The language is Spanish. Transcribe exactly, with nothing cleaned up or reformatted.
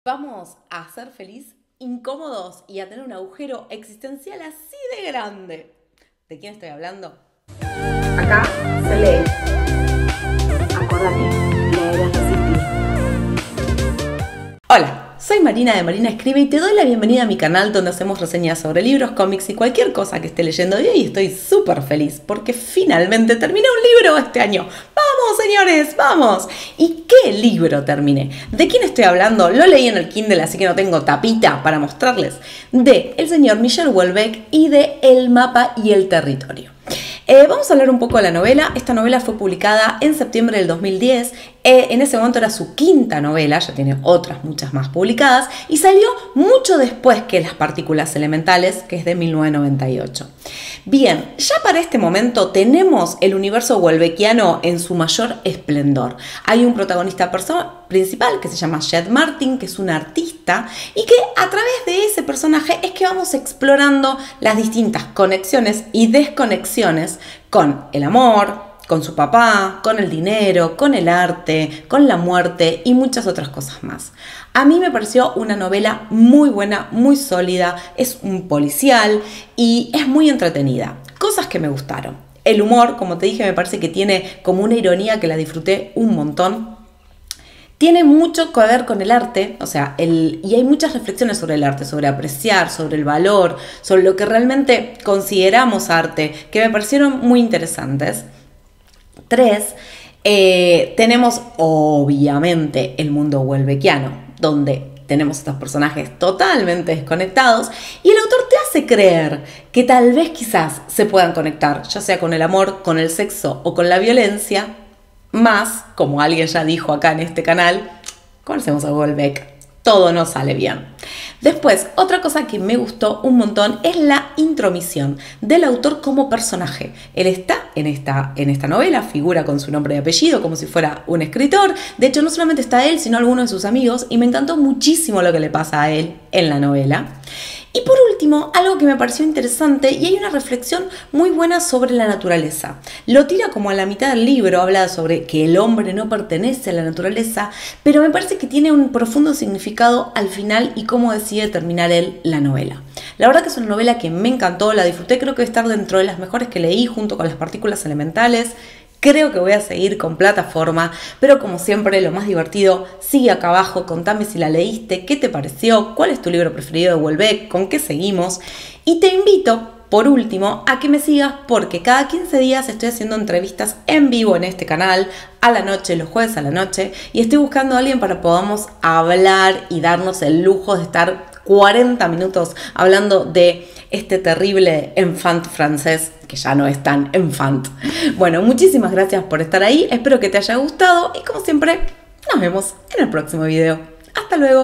Vamos a ser feliz, incómodos y a tener un agujero existencial así de grande. ¿De quién estoy hablando? Acá se lee. Acordate, leer es resistir. Hola, soy Marina de Marina Escribe y te doy la bienvenida a mi canal donde hacemos reseñas sobre libros, cómics y cualquier cosa que esté leyendo. Y hoy estoy súper feliz porque finalmente terminé un libro este año. ¡Vamos, señores! ¡Vamos! ¿Y qué libro terminé? ¿De quién estoy hablando? Lo leí en el Kindle, así que no tengo tapita para mostrarles. De el señor Michel Houellebecq y de El mapa y el territorio. Eh, vamos a hablar un poco de la novela. Esta novela fue publicada en septiembre del dos mil diez. Eh, en ese momento era su quinta novela, ya tiene otras muchas más publicadas, y salió mucho después que Las partículas elementales, que es de mil novecientos noventa y ocho. Bien, ya para este momento tenemos el universo houellebecquiano en su mayor esplendor. Hay un protagonista principal que se llama Jed Martin, que es un artista, y que a través de ese personaje es que vamos explorando las distintas conexiones y desconexiones con el amor, con su papá, con el dinero, con el arte, con la muerte y muchas otras cosas más. A mí me pareció una novela muy buena, muy sólida, es un policial y es muy entretenida. Cosas que me gustaron. El humor, como te dije, me parece que tiene como una ironía que la disfruté un montón. Tiene mucho que ver con el arte, o sea, el, y hay muchas reflexiones sobre el arte, sobre apreciar, sobre el valor, sobre lo que realmente consideramos arte, que me parecieron muy interesantes. Tres, eh, tenemos obviamente el mundo houellebecquiano, donde tenemos estos personajes totalmente desconectados y el autor te hace creer que tal vez quizás se puedan conectar, ya sea con el amor, con el sexo o con la violencia, más, como alguien ya dijo acá en este canal, conocemos a Houellebecq. Todo no sale bien. Después, otra cosa que me gustó un montón es la intromisión del autor como personaje. Él está en esta, en esta novela, figura con su nombre y apellido como si fuera un escritor. De hecho, no solamente está él, sino algunos de sus amigos, y me encantó muchísimo lo que le pasa a él en la novela. Y por último, algo que me pareció interesante, y hay una reflexión muy buena sobre la naturaleza. Lo tira como a la mitad del libro, habla sobre que el hombre no pertenece a la naturaleza, pero me parece que tiene un profundo significado al final y cómo decide terminar él la novela. La verdad que es una novela que me encantó, la disfruté, creo que estar dentro de las mejores que leí junto con Las partículas elementales. Creo que voy a seguir con Plataforma, pero como siempre lo más divertido, sigue acá abajo, contame si la leíste, qué te pareció, cuál es tu libro preferido de Houellebecq, con qué seguimos. Y te invito, por último, a que me sigas porque cada quince días estoy haciendo entrevistas en vivo en este canal, a la noche, los jueves a la noche, y estoy buscando a alguien para que podamos hablar y darnos el lujo de estar cuarenta minutos hablando de este terrible enfant francés, que ya no es tan enfant. Bueno, muchísimas gracias por estar ahí, espero que te haya gustado y como siempre, nos vemos en el próximo video. Hasta luego.